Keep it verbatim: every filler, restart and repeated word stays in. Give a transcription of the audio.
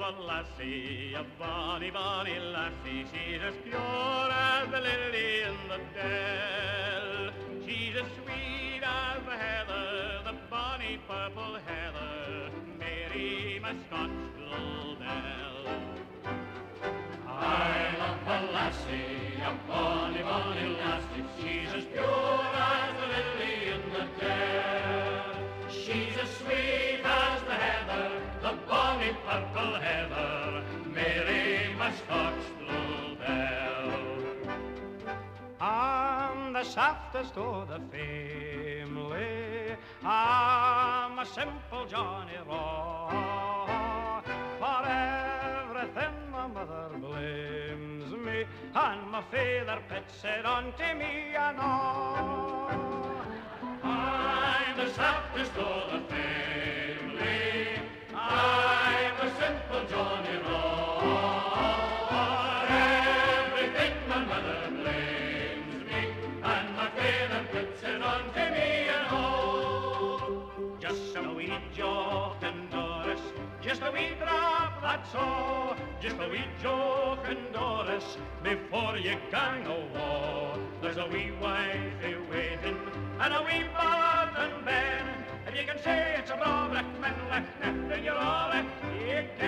a lassie, a bonny, bonny lassie. She's as pure as the lily in the dell. She's as sweet as the heather, the bonny purple heather, Mary, my Scotch bluebell. I love a lassie, a bonny, bonny lassie. She's as pure as the lily in the dell. She's as sweet as the heather, the bonny purple heather, Mary, my Scotch bluebell. I'm the softest of the family, I'm a simple Johnny Raw. For everything my mother blames me, and my father puts it on to me and all. I'm the softest of the family, I'm a simple Johnny Raw. Everything my mother blames me, and my father puts it on to me and all. Just a wee joke and Doris, just a wee drop, that's all. Just a wee joke and Doris, before you gang a war. There's a wee wifey waiting, and a wee bud and ben. If you can say it's a bra, black man, like that, then you're all that you can.